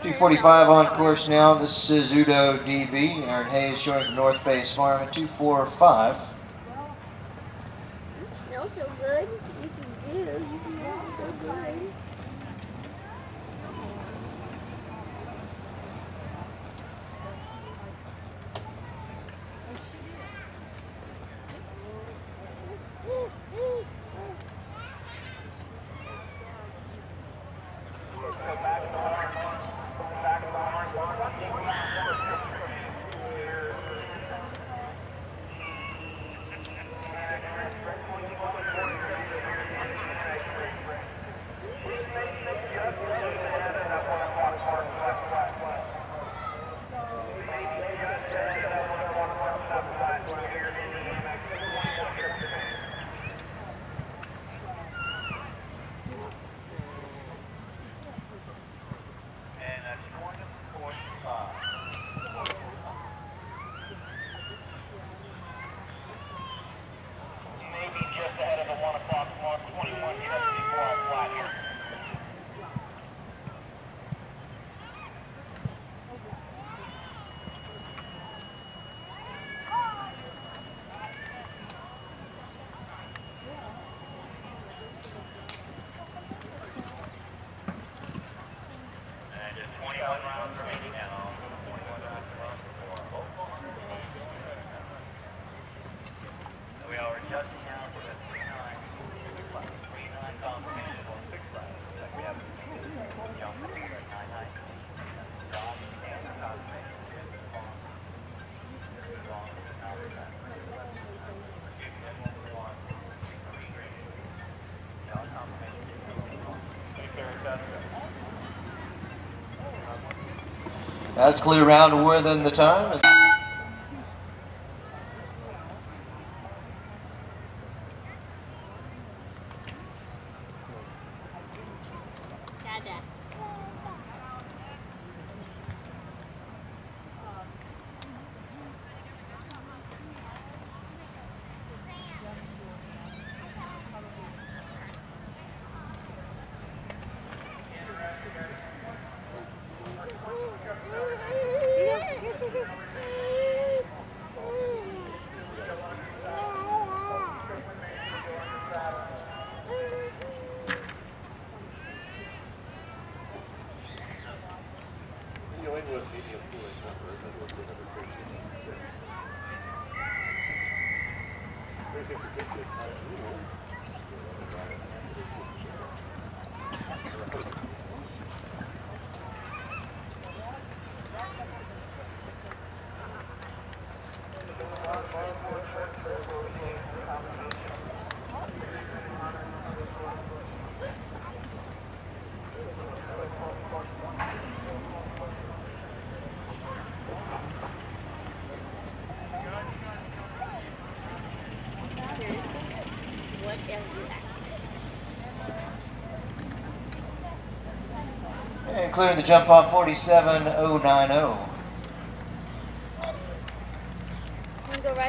2:45 on course now. This is Udo DB. Aaron Hayes showing from North Face Farm at 2:45. Smells so good. You can do. You can do so good. That's clear round within the time. And clearing the jump on 47.090.